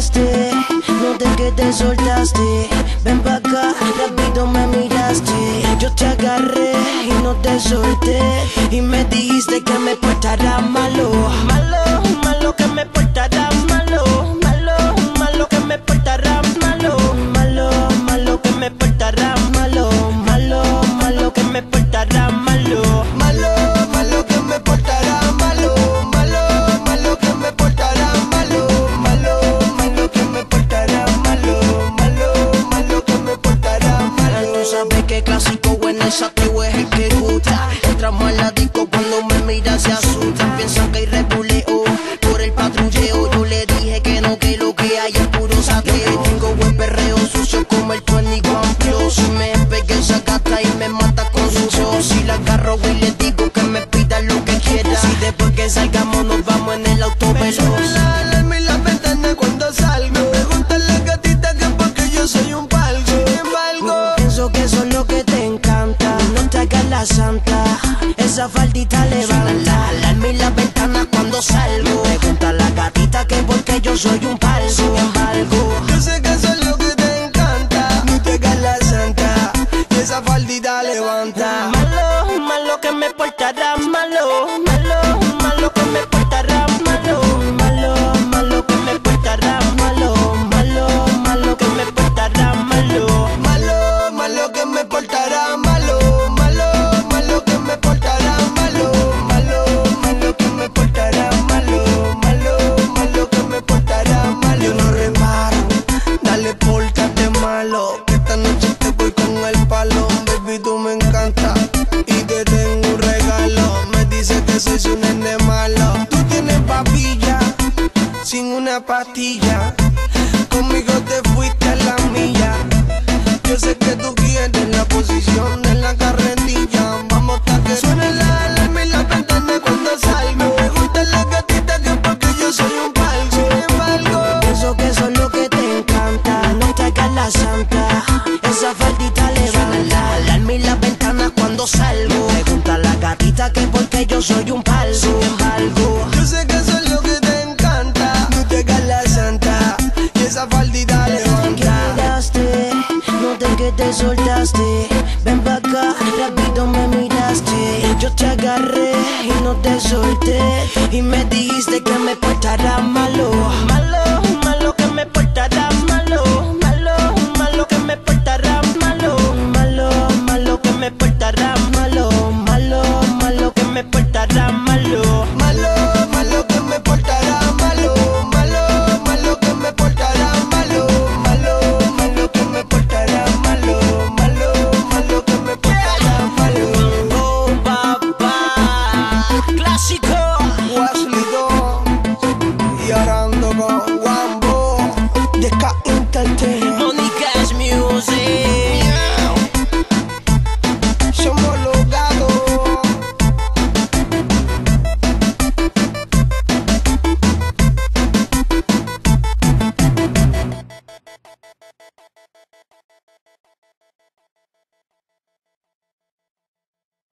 quedaste, no te que te soltaste. Ven pa' acá, rápido me miraste. Yo te agarré y no te solté, y me dijiste que me portara malo. Malo, malo que me portara malo. Malo, malo que me portara malo. Malo, malo que me portara malo. Malo, malo que me portara malo. Malo, malo que me portara malo. Malo, malo que me portara malo. Malo, malo que me portara malo. Malo, malo que me portara malo. Tú sabes que clásico en el sateo es el que gusta. Entramos al disco cuando me miras se asustan. Piensan que hay rebuleo por el patrulleo. Yo le dije que no, que lo que hay es puro sateo. Tengo buen perreo sucio como el 21 Plus. Me pegué esa gata y me mata con su show. Si la agarro y le digo que me pida lo que quiera. Si después que salgamos nos vamos en el auto veloz. La alarma y la ventana cuando salgo. Me gustan las gatitas que porque yo soy un palco. Sin embargo, pienso que eso es lo que te encanta. No te hagas la santa, esa faldita levanta. La alarma y la ventana cuando salgo. Me pregunta la gatita que porque yo soy un palo. Sin embargo, yo sé que eso es lo que te encanta. No te hagas la santa y esa faldita levanta. malo, malo que me portara malo. Malo, malo que me portara malo. Malo, malo que me portara malo. Malo, malo que me portara malo. Malo, malo que me portara malo. Malo, malo que me portara malo. Malo, malo que me portara malo. Malo, malo que me portara malo. Yo no reparo, dale pórtate malo. Que esta noche te voy con el palo. Baby, tú me encanta y te tengo un regalo. Me dice que soy un nene malo. Tú tienes papilla sin una pastilla. Conmigo te fuiste a la milla. Yo sé que tú quieres la posición de la carretilla. Vamos a que suene la alarma y la ventana cuando salgo. Me gustan las gatitas que porque yo soy un palco. Sin embargo, pienso que eso es lo que te encanta. No te hagas la santa, esa faldita levanta. La alarma y la ventana cuando salgo. Pregunta a la gatita que porque yo soy un palo. Sin embargo, yo sé que eso es lo que te encanta. No te hagas la santa y esa faldita levanta. quedaste, no te que te soltaste. Ven pa' acá, rápido me miraste. Yo te agarré y no te solté, y me dijiste